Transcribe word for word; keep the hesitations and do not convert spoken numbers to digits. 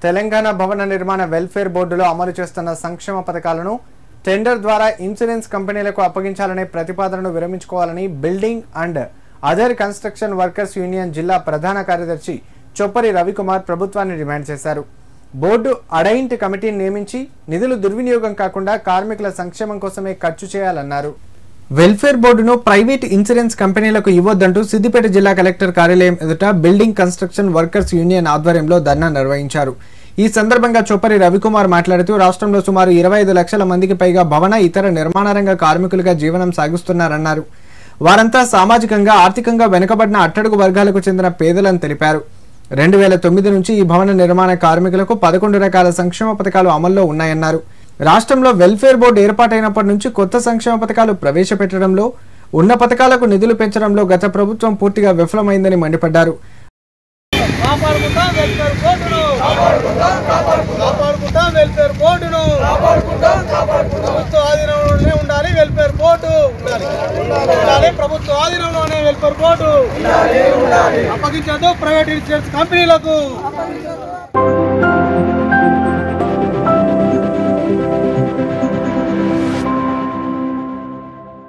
తెలంగాణ భవన నిర్మాణ వెల్ఫేర్ బోర్డులో అమలు చేస్తున్న సంక్షేమ పథకాలను టెండర్ ద్వారా ఇన్సూరెన్స్ కంపెనీలకు అప్పగించాలనే ప్రతిపాదనను విరమించుకోవాలని building and other construction workers union జిల్లా ప్రధాన కార్యదర్శి చొప్పరి రవికుమార్ ప్రభుత్వాన్ని డిమాండ్ చేశారు. బోర్డు అడయింటి కమిటీని నియమించి నిధులు దుర్వినియోగం కాకుండా కార్మికుల సంక్షేమం కోసమే ఖర్చు చేయాలన్నారు. వెల్ఫేర్ బోర్డును ప్రైవేట్ ఇన్సూరెన్స్ కంపెనీలకు ఇవ్వొద్దంటూ సిద్దిపేట జిల్లా కలెక్టర్ కార్యాలయం ఎదుట బిల్డింగ్ కన్స్ట్రక్షన్ వర్కర్స్ యూనియన్ ఆధ్వర్యంలో ధర్నా నిర్వహించారు. ఈ సందర్భంగా చొప్పరి రవికుమార్ మాట్లాడుతూ రాష్ట్రంలో సుమారు ఇరవై ఐదు లక్షల మందికి పైగా భవన ఇతర నిర్మాణ రంగ కార్మికులుగా జీవనం సాగిస్తున్నారన్నారు. వారంతా సామాజికంగా ఆర్థికంగా వెనుకబడిన అట్టడుగు వర్గాలకు చెందిన పేదలని తెలిపారు. రెండు వేల తొమ్మిది నుంచి ఈ భవన నిర్మాణ కార్మికులకు పదకొండు రకాల సంక్షేమ పథకాలు అమల్లో ఉన్నాయన్నారు. రాష్ట్రంలో వెల్ఫేర్ బోర్డు ఏర్పాటైనప్పటి నుంచి కొత్త సంక్షేమ పథకాలు ప్రవేశపెట్టడంలో, ఉన్న పథకాలకు నిధులు పెంచడంలో గత ప్రభుత్వం పూర్తిగా విఫలమైందని మండిపడ్డారు. ప్రభుత్వ ఆధీనంలోనే వెల్ఫేర్ బోర్డు అప్పగించదు ప్రైవేట్ ఇన్సూరెన్స్ కంపెనీలకు.